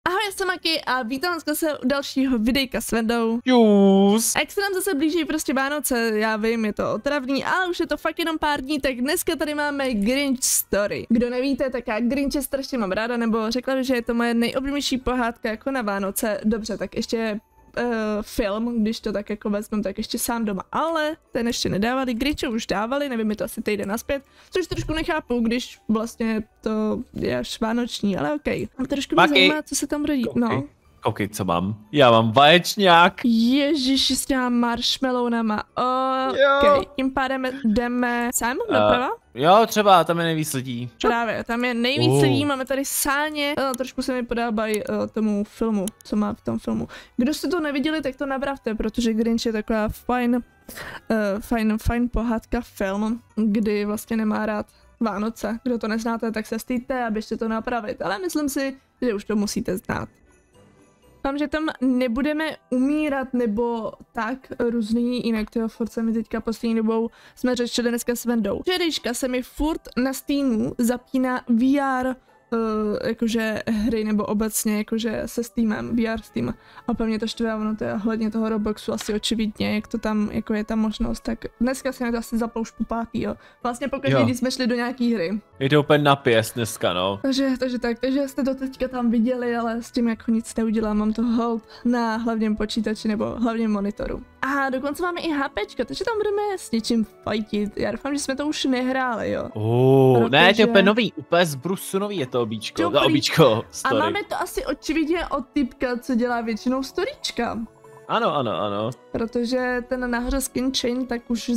Ahoj, já jsem Maki a vítám vás zase u dalšího videjka s Vendou. Jus. A jak se nám zase blíží prostě Vánoce, já vím, je to otravný, ale už je to fakt jenom pár dní, tak dneska tady máme Grinch Story. Kdo nevíte, tak já Grinche strašně mám ráda, nebo řekla bych, že je to moje nejoblíbenější pohádka jako na Vánoce. Dobře, tak ještě film, když to tak jako vezmu, tak ještě Sám doma, ale ten ještě nedávali, Grinche už dávali, nevím, je to asi týden nazpět, což trošku nechápu, když vlastně to je až vánoční, ale okej. A trošku mě zajímá, co se tam rodí, no. Koukej, co mám. Já mám vaječňák. Ježiši, s těma marshmallowama, okej, tím pádem jdeme sem, doprava? Jo, třeba, tam je nejvíc lidí. Právě, tam je nejvíc lidí, máme tady sáně, trošku se mi podávají tomu filmu, co má v tom filmu. Kdo jste to neviděli, tak to nabravte, protože Grinch je taková fajn pohádka film, kdy vlastně nemá rád Vánoce. Kdo to neznáte, tak se stýďte a běžte to napravit, ale myslím si, že už to musíte znát. Doufám, že tam nebudeme umírat nebo tak různý, jinak toho furt se mi teďka poslední dobou jsme řešili dneska s Vendou. Včerejška se mi furt na Steamu zapíná VR jakože hry nebo obecně jakože se Steamem, VR Steam. A pevně to štve, ono to je hledně toho Robloxu asi očividně, jak to tam, jako je ta možnost, tak dneska se mi to asi zaplouš pátý, jo. Vlastně pokaždé, když jsme šli do nějaký hry. Je to úplně na pěst dneska, no. Takže jste to teďka tam viděli, ale s tím jako nic neudělám, mám to hold na hlavním počítači nebo hlavním monitoru. A dokonce máme i HPčka, takže tam budeme s něčím fajtit. Já doufám, že jsme to už nehráli, jo. Ne, to je úplně nový, úplně z brusu nový je to obíčko, A máme to asi očividně od typka, co dělá většinou storyčka. Ano. Protože ten nahoře Skin Chain, tak už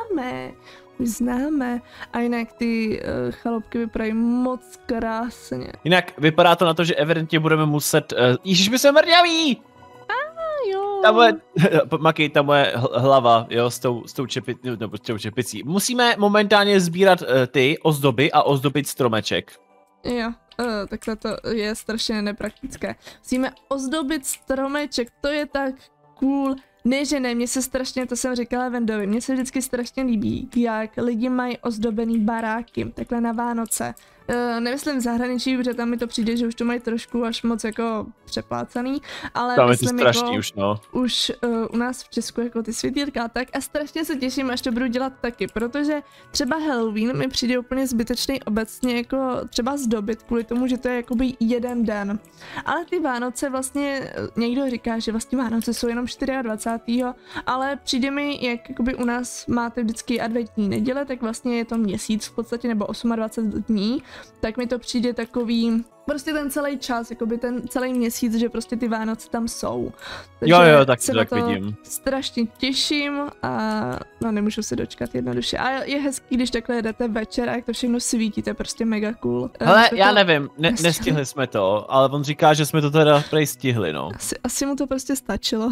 známe. A jinak ty chalupky vypadají moc krásně. Jinak vypadá to na to, že evidentně budeme muset, Ježiš, my jsme mrňaví! Jo. Maki, ta moje hlava, jo, s tou čepicí. Musíme momentálně sbírat ty ozdoby a ozdobit stromeček. Jo, takhle to je strašně nepraktické. Musíme ozdobit stromeček, to je tak cool. Ne, že ne, mně se strašně, to jsem říkala Vendovi, mně se vždycky strašně líbí, jak lidi mají ozdobený baráky, takhle na Vánoce. Nemyslím v zahraničí, protože tam mi to přijde, že už to mají trošku až moc jako přeplácaný, ale tam myslím je to strašný jako, už, no. Už u nás v Česku jako ty světýlka tak a strašně se těším, až to budu dělat taky, protože třeba Halloween mi přijde úplně zbytečný obecně jako třeba zdobit kvůli tomu, že to je jakoby jeden den. Ale ty Vánoce vlastně, někdo říká, že vlastně Vánoce jsou jenom 24. ale přijde mi, jak jakoby u nás máte vždycky adventní neděle, tak vlastně je to měsíc v podstatě nebo 28 dní, tak mi to přijde takový, prostě ten celý čas, jakoby ten celý měsíc, že prostě ty Vánoce tam jsou. Takže jo, tak se to na tak vidím. Strašně těším a no nemůžu se dočkat jednoduše. A je hezký, když takhle jedete večer a jak to všechno svítíte, prostě mega cool. Hele, já nevím, nestihli jsme to, ale on říká, že jsme to teda prej stihli, no. Asi mu to prostě stačilo.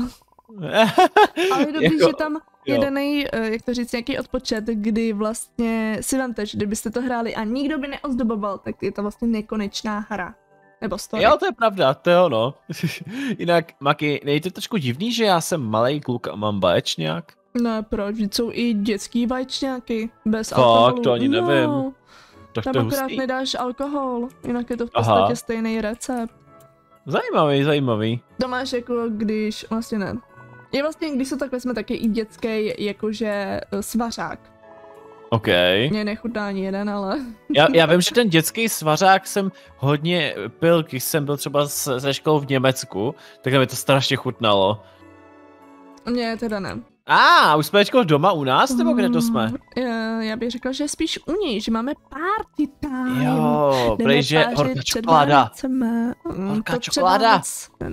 Ale je dobrý, že tam jedenej, jak to říct, nějaký odpočet, kdy vlastně si vemte, že kdybyste to hráli a nikdo by neozdoboval, tak je to vlastně nekonečná hra. Nebo story. Jo, to je pravda, to je ono. Jinak, Maki, nejde to trošku divný, že já jsem malej kluk a mám vaječňák? Ne, proč? Jsou i dětský vaječňáky, bez alkoholu. Tak, to ani nevím. Tak tam to akorát hustý. nedáš alkohol, jinak je to v podstatě stejný recept. Zajímavý. To máš jako když, vlastně ne. Je vlastně, když se tak vezme, tak je i dětský jakože svařák. OK. Mně nechutná ani jeden, ale... Já vím, že ten dětský svařák jsem hodně pil, když jsem byl třeba ze školou v Německu, tak mi to strašně chutnalo. Mně teda ne. Už jsme teďko doma u nás, nebo kde to jsme? Já bych řekla, že spíš u něj, že máme party time. Jo, protože horká čokoláda. Horká čokoláda.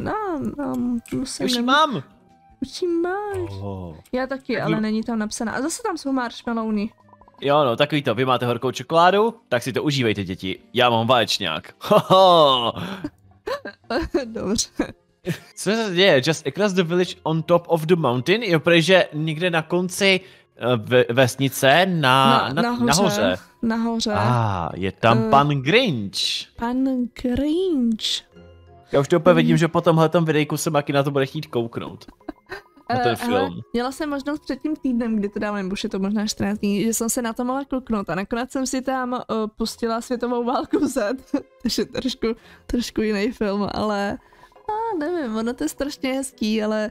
Musím. Mám. Už ji máš. Já taky, ale není tam napsaná. A zase tam jsou marshmallowny. Jo, no, takový to, vy máte horkou čokoládu, tak si to užívejte, děti. Já mám vaječňák. Dobře. Co se děje? Just across the village on top of the mountain? Jo, protože někde na konci vesnice nahoře. Nahoře. Je tam pan Grinch. Pan Grinch. Já už to úplně vidím, že po tomhletom videjku se Maki na to bude chtít kouknout. Na ten film. Měla jsem možnost před tím týdnem, kdy to dávám, už je to možná 14 dní, že jsem se na to mohla kouknout a nakonec jsem si tam pustila Světovou válku Z, takže trošku jiný film, ale Nevím, ono to je strašně hezký, ale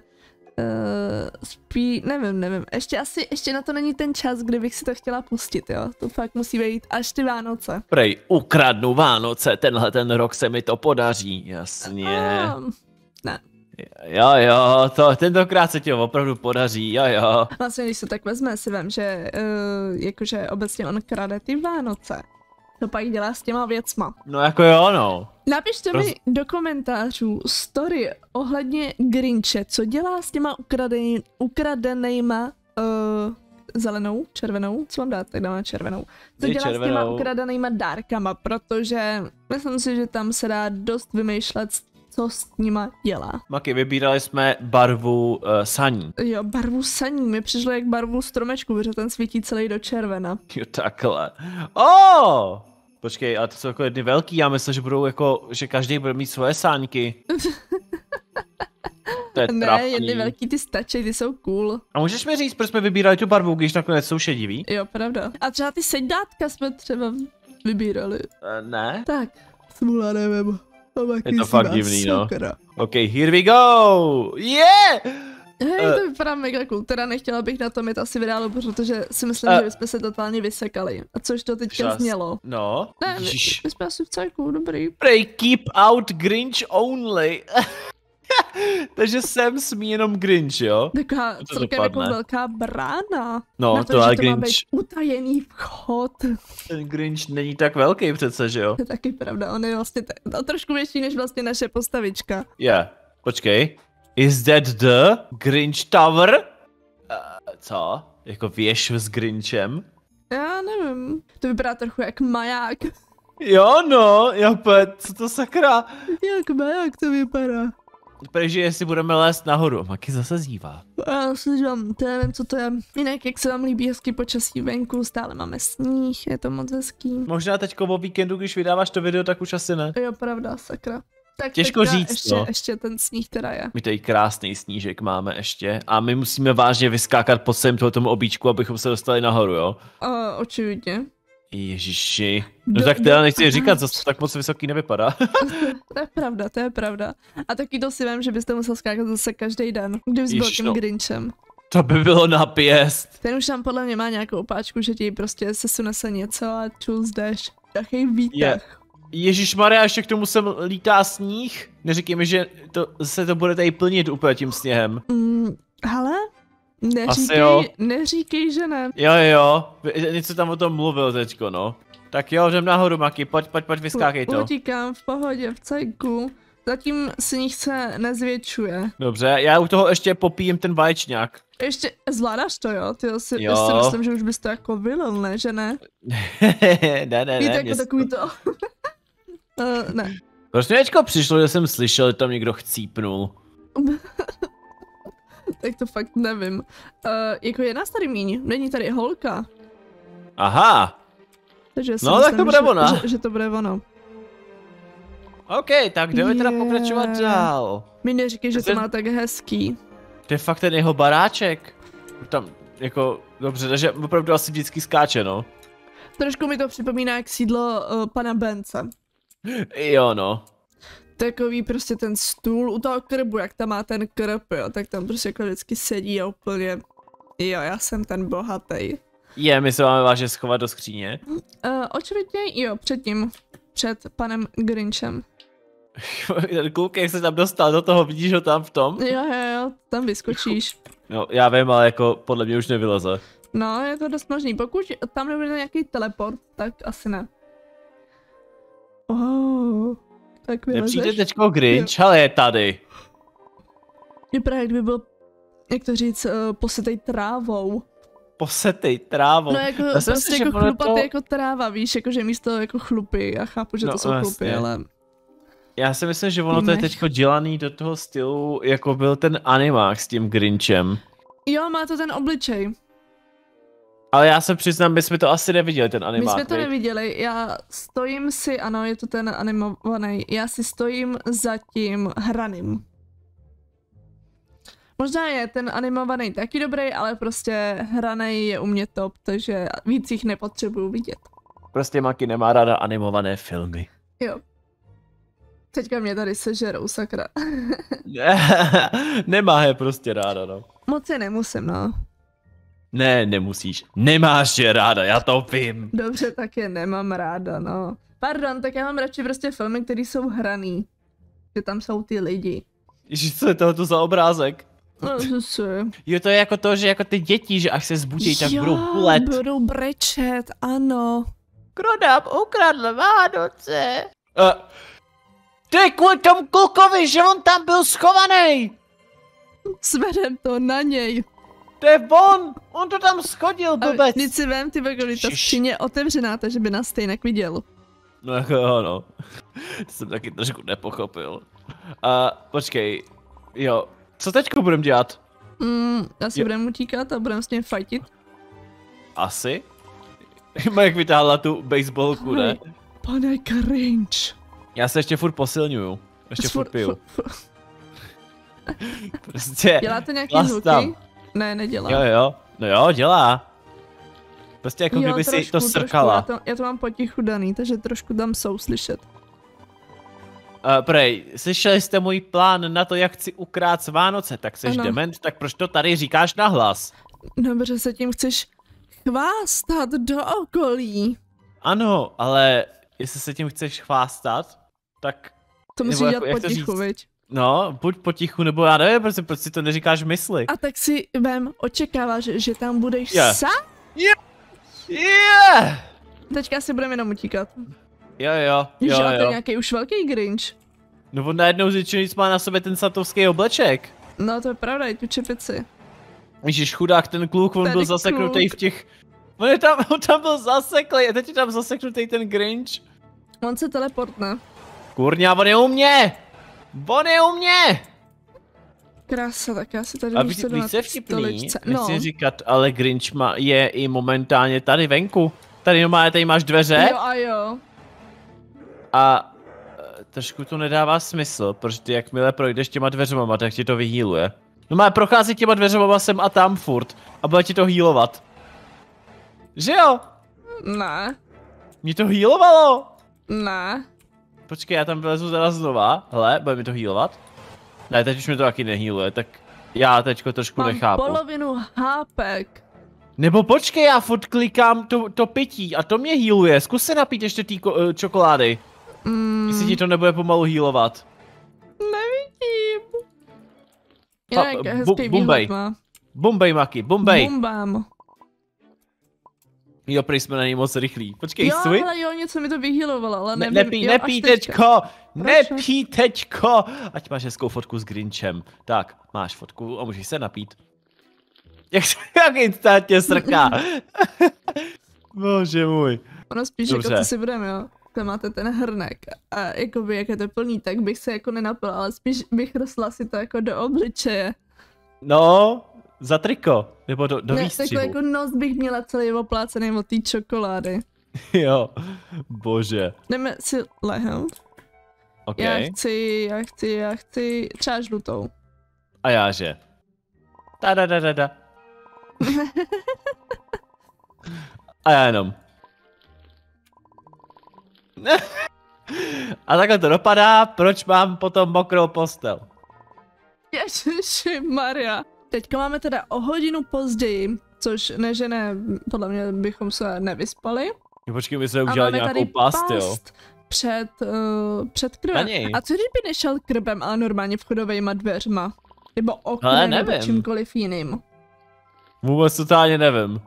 nevím. Ještě na to není ten čas, kdy bych si to chtěla pustit, jo. To fakt musí být až ty Vánoce. Prej, ukradnu Vánoce, ten rok se mi to podaří, jasně. Ne. Jo, tentokrát se ti opravdu podaří, jo. Vlastně, když se tak vezme, si vem, že jakože obecně on krade ty Vánoce. To pak dělá s těma věcma. No jako jo, no. Napište mi do komentářů story ohledně Grinche, co dělá s těma ukradenejma zelenou, červenou, co mám dát, tak dáme červenou. Co dělá s těma ukradenejma dárkama, protože myslím si, že tam se dá dost vymýšlet, co s nima dělá. Maki, vybírali jsme barvu saní. Jo, barvu saní, mi přišlo jak barvu stromečku, protože ten svítí celý do červena. Jo, takhle. Počkej, ale to jsou jako jedny velký, já myslím, že budou jako, že každý bude mít svoje sáňky. To je trapný. Ne, jedny velký ty stačí, ty jsou cool. A můžeš mi říct, proč jsme vybírali tu barvu, když nakonec jsou šedivý? Jo, pravda. A třeba ty sedátka jsme třeba vybírali. Ne? Tak, smůla nevím. Je to fakt divný, no. OK, here we go! Yeah! Hej, to vypadá mega cool, teda nechtěla bych na to mít asi vydálo, protože si myslím, že bychom se totálně vysekali. A což to teďka znělo. No. Ne, my jsme asi v cajku, dobrý. Pray keep out Grinch only. Takže sem smí jenom Grinch, jo? Taková celkem jako velká brána. No, to ale Grinch. Má být utajený vchod. Ten Grinch není tak velký přece, že jo? To je taky pravda, on je vlastně trošku větší než vlastně naše postavička. Yeah, počkej. Is that the Grinch Tower? Co? Jako věž s Grinchem? Já nevím. To vypadá trochu jak maják. Jo no, co to sakra? Jak maják to vypadá. Takže jestli budeme lézt nahoru, Maki zase zívá. Já si říkám, to nevím, co to je. Jinak, jak se vám líbí hezky počasí venku, stále máme sníh, je to moc hezký. Možná teďko o víkendu, když vydáváš to video, tak už asi ne. Jo, pravda, sakra. Tak těžko říct, ještě ten sníh teda je. My tady krásný snížek máme ještě a my musíme vážně vyskákat pod sem tomu obíčku, abychom se dostali nahoru, jo? Očividně. Ježiši. No tak teda nechci říkat, zase tak moc vysoký nevypadá. To je pravda. A taky to si vím, že byste musel skákat zase každý den, kdybys byl tím Grinchem. To by bylo na pěst. Ten už tam podle mě má nějakou opáčku, že ti prostě sesune se něco a čuzdeš. Jaký výtah. Ježišmarja, ještě k tomu sem lítá sníh. Neříkej mi, že se to bude tady plnit úplně tím sněhem. Hele? Neříkej, že ne. Jo, něco tam o tom mluvil teďko, no. Tak jo, jdem nahoru, Maki, pojď, vyskákej to. Utíkám v pohodě, v cajku. Zatím sníh se nezvětšuje. Dobře, já u toho ještě popijím ten vaječňák. Ještě zvládáš to, jo? Ty si myslím, že už bys to jako vylil, ne, že ne? ne. Víte, jako takový to. Ne. Proč mě teďko přišlo, že jsem slyšel, že tam někdo chcípnul. Tak to fakt nevím. Jako je nás tady míň, není tady holka. Aha. Takže no myslím, tak to bude ona. Že to bude ono. OK, tak jdeme teda pokračovat dál. Mi neříkej, že to má tak hezký. To je fakt ten jeho baráček. Tam, jako, dobře, takže opravdu asi vždycky skáče, no. Trošku mi to připomíná jak sídlo pana Bence. Jo, no. Takový prostě ten stůl u toho krbu, jak tam má ten krb, jo, tak tam prostě jako vždycky sedí a úplně, jo, já jsem ten bohatý. My se máme vážně schovat do skříně. Očividně jo, před panem Grinchem. Ten kluk, jak se tam dostal do toho, vidíš ho tam v tom? Jo, tam vyskočíš. No, já vím, ale jako podle mě už nevyleze. No, je to dost možný, pokud tam nebude nějaký teleport, tak asi ne. Tak vylezeš. Nepřijde teďko Grinch, ale je tady. Vypadá, jak by byl, jak to říct, posetej trávou. Posetej trávou. No jako, prostě jako chlupatý jako tráva, víš, jakože místo jako chlupy, já chápu, že to jsou chlupy, ale... Já si myslím, že ono to je teďko dělaný do toho stylu, jako byl ten animák s tím Grinchem. Jo, má to ten obličej. Ale já se přiznám, my jsme to asi neviděli, ten animák. My jsme to neviděli, já stojím si, ano, je to ten animovaný, já si stojím za tím hraným. Možná je ten animovaný taky dobrý, ale prostě hranej je u mě top, takže víc jich nepotřebuju vidět. Prostě Maki nemá ráda animované filmy. Jo. Teďka mě tady sežerou, sakra. Nemá je prostě ráda, no. Moc je nemusím, no. Ne, nemusíš. Nemáš je ráda, já to vím. Dobře, tak je nemám ráda, no. Pardon, tak já mám radši prostě filmy, které jsou hraný. Že tam jsou ty lidi. Ježiš, co je tohleto za obrázek? No, zase. Jo, to je jako to, že jako ty děti, že až se zbudí, tak budou hulet. Budou brečet, ano. Kdo nám ukradl Vánoce? Ty kvůli tomu klukovi, že on tam byl schovaný. Svedem to na něj. To je on to tam schodil, blbec. Nic si vem, ty vegoli, ta skříně je otevřená, takže by nás stejně viděl. No jako jo, no. To jsem taky trošku nepochopil. Počkej, jo, co teďko budem dělat? Asi budeme utíkat a budeme s ním fightit. Asi? Jak vytáhla tu baseballku, ne? Pane cringe. Já se ještě furt posilňuju. Ještě furt piju. Prostě... Dělá to nějaký Las zvuky? tam. Ne, nedělá. Jo. No jo, dělá. Prostě jako kdyby si to srkala. Já to mám potichu daný, takže trošku tam jsou slyšet. Prej, slyšeli jste můj plán na to, jak chci ukrát Vánoce, tak seš dement, tak proč to tady říkáš nahlas? Dobře, se tím chceš chvástat do okolí. Ano, ale jestli se tím chceš chvástat, tak... To musíš dělat potichu, viď? No, buď potichu, nebo já nevím, proč si to neříkáš v mysli. A tak si očekáváš, že tam budeš sám? Yeah! Teďka si budeme jenom utíkat. Jo. A to je nějaký už velký Grinch. No on najednou zvětšinou nic má na sobě ten santovský obleček. No to je pravda, i tu čepici. Ježiš, chudák ten kluk, on byl zaseknutý v těch... On tam byl zaseklý a teď je tam zaseknutý ten Grinch. On se teleportne. Kurňa, on je u mě! On je u mě! Krása, tak já si tady víš se vtipný, nechci říkat, ale Grinch je i momentálně tady venku. Tady máš dveře. Jo a jo. A trošku to nedává smysl, protože jakmile projdeš těma dveřmama, tak ti to vyhýluje. No má prochází těma dveřmama sem a tam furt a bude ti to hýlovat. Že jo? Ne. Mě to hýlovalo. Ne. Počkej, já tam vylezu teda znova. Hele, bude mi to hýlovat? Ne, teď už mi to taky nehýluje, tak já teďko trošku nechápu. Mám polovinu hápek. Nebo počkej, já furt klikám to pití a to mě hýluje. Zkus se napít ještě té čokolády. Jestli ti to nebude pomalu hýlovat. Nevidím. Jinak hezký výhled má. Bombej, Maki, bombej. Bombám. Jo, prý jsme na něj moc rychlí. Počkej, stůj. Jo, něco mi to vyhýlovalo, ale nevím. Nepí teďko. Nepí teďko. Ať máš hezkou fotku s Grinchem. Tak, máš fotku a můžeš se napít. Jak instantně srká. Bože můj. Ono spíš dobře. Jako to si budeme, jo. Tam máte ten hrnek a jakoby jak je to plný, tak bych se jako nenapil, ale spíš bych rostla si to jako do obličeje. No, za triko, nebo do výstřihu. Takhle jako nos bych měla celý oplácený od té čokolády. Jo, bože. Jdeme si lehnout. Okay. Já chci třeba žlutou. A já že? Da. A já jenom. A takhle to dopadá, proč mám potom mokrou postel? Ježišimaria. Teďka máme teda o hodinu později, což ne, podle mě bychom se nevyspali. Počkej, my jsme udělali nějakou past, jo? Před krbem. A co když by nešel krbem, ale normálně vchodovejma dveřma? Nebo oknem, nebo čímkoliv jiným? Vůbec totálně nevím.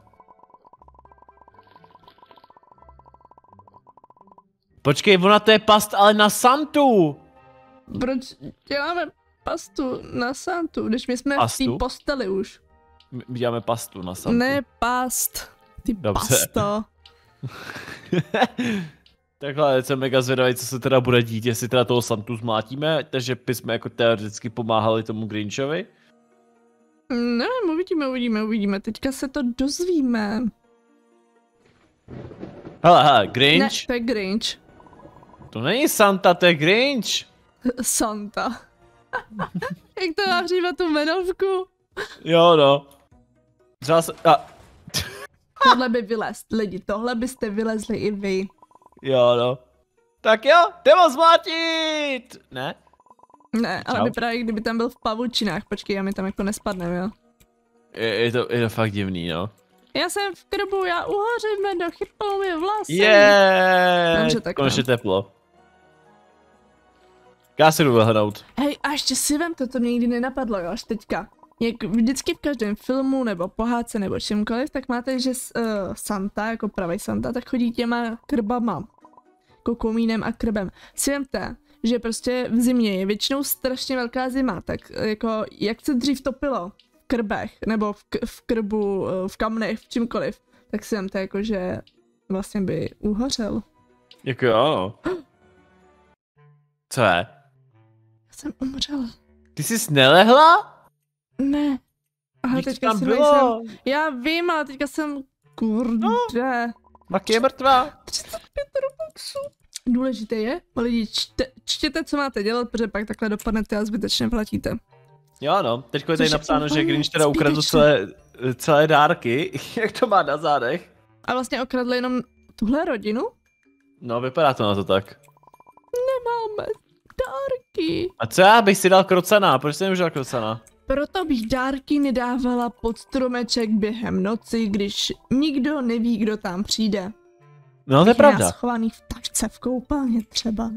Počkej, ona to je past, ale na Santu! Proč děláme pastu na Santu, když my jsme v té posteli už? My děláme pastu na Santu. Ne past, ty pasto. Takhle, jsem mega zvědavý, co se teda bude dít, jestli teda toho Santu zmlátíme, takže bychom jako teoreticky pomáhali tomu Grinchovi. Nevím, uvidíme, teďka se to dozvíme. Hele, Grinch? Ne, to je Grinch. To není Santa, to je Grinch. Santa. Jak to má řívat tu jmenovku? Jo, no. Tohle by vylez, lidi, tohle byste vylezli i vy. Jo, no. Tak jo, jdeme ho zmlátit! Ne? Ne, ale Čau. vypadá, jak kdyby tam byl v pavučinách. Počkej, a my tam jako nespadneme, jo? Je to fakt divný, no. Já jsem v krbu, já uhořím, Mendo, chypnou mi vlasy. Dobře, tak konečně teplo. Já si jdu vyhnout. Hej, a ještě si vem, to mě nikdy nenapadlo, jo, až teďka. Jak vždycky v každém filmu, nebo pohádce, nebo čímkoliv, tak máte, že Santa, jako pravý Santa, tak chodí těma krbama. Jako komínem a krbem. Si vemte, že prostě v zimě je většinou strašně velká zima, tak jako jak se dřív topilo v krbech, nebo v krbu, v kamnech, v čímkoliv, tak si vemte jako, že vlastně by uhořel. Jako jo. Co je? Já jsem umřela. Ty jsi nelehla? Ne. Aha, Vždyť teďka tam si bylo. nejsem. Já vím, ale teďka jsem, kurde. Maki je mrtvá. 35 robuxů. Důležité je, lidi, čtěte, co máte dělat, protože pak takhle dopadnete a zbytečně platíte. Jo no, teďko je tady Což je napsáno, že úplně Grinch teda ukradl zbytečné. celé dárky. Jak to má na zádech? A vlastně okradli jenom tuhle rodinu? No, vypadá to na to tak. Nemáme dárky. A co já bych si dal krocana? Proč jsem už dal krocana? Proto bych dárky nedávala pod stromeček během noci, když nikdo neví, kdo tam přijde. No, to je pravda. Schovaný v tašce v koupelně třeba.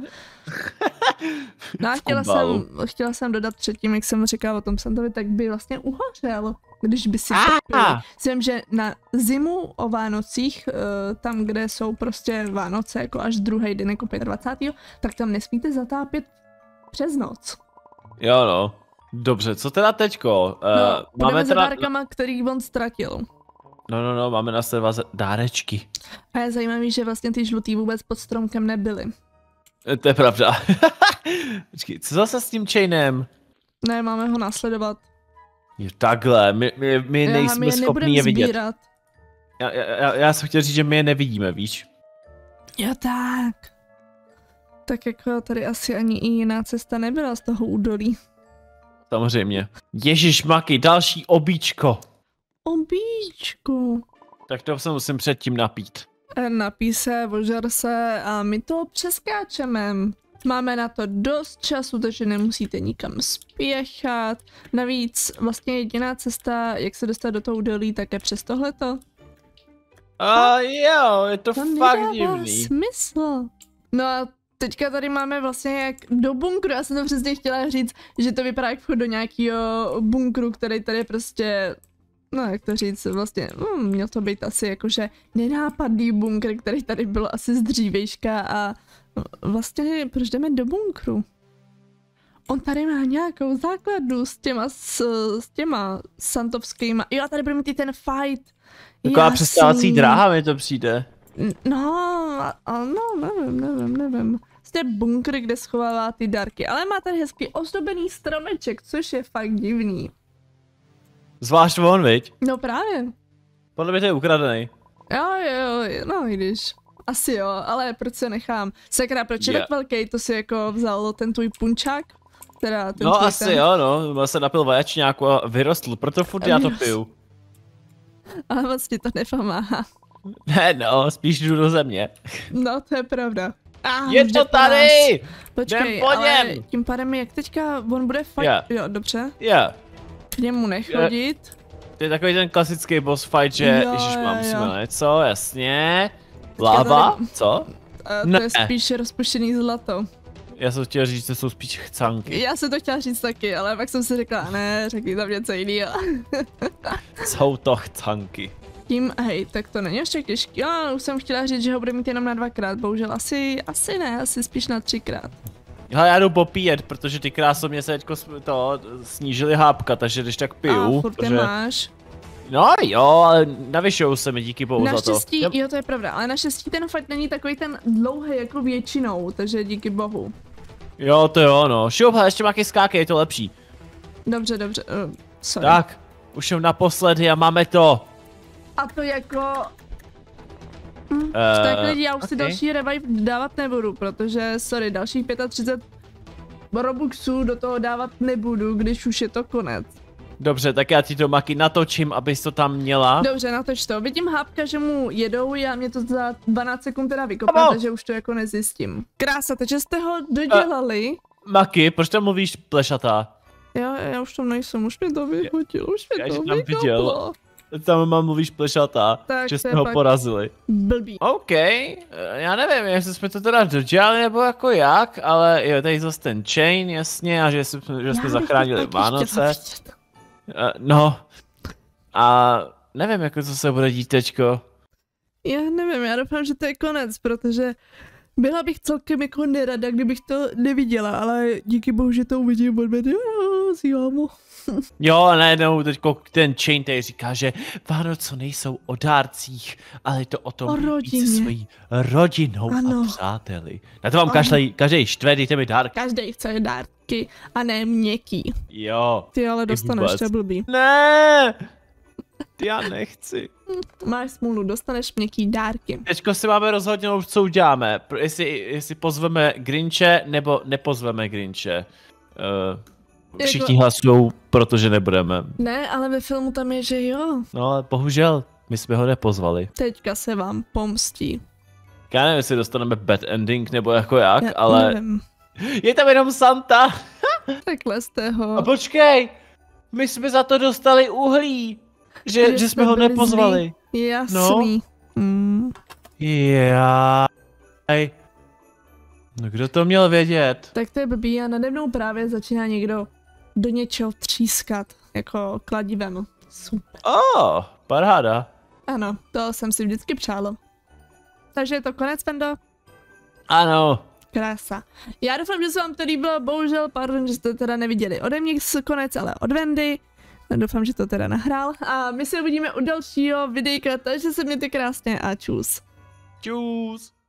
No a chtěla jsem dodat předtím, jak jsem říkala o tom Santovi, tak by vlastně uhořel, když by si topili. Jsem, že na zimu o Vánocích, tam, kde jsou prostě Vánoce, jako až druhý den, jako 25. tak tam nesmíte zatápět přes noc. Jo no. Dobře, co teda teďko? No, máme za teda... dárkama, který on ztratil. No, máme na sebe dárečky. A je zajímavý, že vlastně ty žlutý vůbec pod stromkem nebyly. To je pravda. Počkej, co zase s tím chainem? Ne, máme ho následovat. Je takhle, my nejsme schopni je vidět. Sbírat. Já jsem chtěl říct, že my je nevidíme, víš? Jo tak. Tak jako tady asi ani i jiná cesta nebyla z toho údolí. Samozřejmě. Ježíš Maki, další obíčko. Obíčku. Tak to se musím předtím napít. Napij se, ožer se a my to přeskáčeme. Máme na to dost času, takže nemusíte nikam spěchat. Navíc vlastně jediná cesta, jak se dostat do toho údolí, tak je přes tohleto. A jo, je to fakt divný. Smysl. No a teďka tady máme vlastně jak do bunkru, já jsem to přesně chtěla říct, že to vypadá jak vchod do nějakého bunkru, který tady prostě, no jak to říct, vlastně, měl to být asi jakože nenápadný bunkr, který tady byl asi z dřívejška a vlastně proč jdeme do bunkru? On tady má nějakou základnu s těma santovskýma, jo a tady bude mít i ten fight. Taková přestávací dráha mi to přijde. No, nevím. Jste bunkr, kde schovává ty dárky, ale má tady hezky ozdobený stromeček, což je fakt divný. Zvlášť on, viď? No právě. Podle mě to je ukradený. Jo, no i když. Asi jo, ale proč se nechám? Sakra, proč je tak velký, to si jako vzal ten tvůj punčák? Teda ten no asi ten... jo, no, se napil vaječňáku a vyrostl, proto furt já to piju. Ale vlastně to nepomáhá. Ne no, spíš jdu do země. No, to je pravda. Je to tady! Počkej, ale tím pádem jak teďka on bude fight, jo, dobře. K němu nechodit. To je takový ten klasický boss fight, že ježišmám, musíme něco, jasně. Lava, co? To je spíš rozpuštěný zlato. Já jsem chtěl říct, že to jsou spíš chcánky. Já jsem to chtěla říct taky, ale pak jsem si řekla, ne, řekni tam něco jiného. Jsou to chcánky. Tím, hej, tak to není ještě těžký. Já už jsem chtěla říct, že ho bude mít jenom na 2krát, bohužel asi ne, asi spíš na 3krát. Hele, já jdu popíjet, protože ty krásovně se teďko snížily hápka, takže když tak piju. A furt protože... máš. No jo, ale navyšujou se mi díky bohu za to. Naštěstí, jo to je pravda, ale naštěstí ten fight není takový ten dlouhý jako většinou, takže díky bohu. Jo, to jo, no. Šup, ještě máky skáky, je to lepší. Dobře, sorry. Tak, už jsem naposledy a máme to. A to jako... tak lidi, já už si další revive dávat nebudu, protože, sorry, dalších 35 robuxů do toho dávat nebudu, když už je to konec. Dobře, tak já ti to Maki natočím, abys to tam měla. Dobře, natoč to. Vidím Hápka, že mu jedou, já mě to za 12 sekund teda vykopá, takže už to jako nezjistím. Krása, takže jste ho dodělali. Maki, proč tam mluvíš plešatá? Já už tam nejsem, už mi to vyhodilo, už mi to tam viděl. vykoplo. Tam mám mluvíš plešatá, Tak že to jsme je ho fakt porazili. Blbý. OK, já nevím, jestli jsme to teda dodělali nebo jako jak, ale jo, tady zase ten chain, jasně, a že jsme zachránili Vánoce. No, a nevím, jako co se bude dít teďko. Já nevím, já doufám, že to je konec, protože byla bych celkem jako nerada, kdybych to neviděla, ale díky bohu, že to uvidím od mě, zjámu. Jo, a najednou teďko ten chain tady říká, že Vánoce nejsou o dárcích, ale je to o tom být se svojí rodinou a přáteli. Na to vám každý štve, dejte mi dárky. Každý chce dárky a ne měkký. Jo. Ty ale dostaneš, to je blbý. Ne! Já nechci. Máš smůlu, dostaneš měkký dárky. Teďko si máme rozhodnout, co uděláme. Jestli pozveme Grinche, nebo nepozveme Grinche. Všichni hlasují, protože nebudeme. Ne, ale ve filmu tam je, že jo. No ale bohužel, my jsme ho nepozvali. Teďka se vám pomstí. Já nevím, jestli dostaneme bad ending, nebo jako jak, ale... Nevím. Je tam jenom Santa. Takhle jste ho. A počkej, my jsme za to dostali uhlí. Že jsme ho nepozvali. Jasný. No. Jaj. No kdo to měl vědět? Tak to je blbý a nade mnou právě začíná někdo do něčeho třískat, jako kladivem. Super. Paráda. Ano, to jsem si vždycky přála. Takže je to konec, Fendo? Ano. Krása. Já doufám, že se vám to líbilo, bohužel, pardon, že jste teda neviděli ode mě konec, ale od Wendy. Doufám, že to teda nahrál a my se uvidíme u dalšího videjka, takže se mějte krásně a čus. Čus.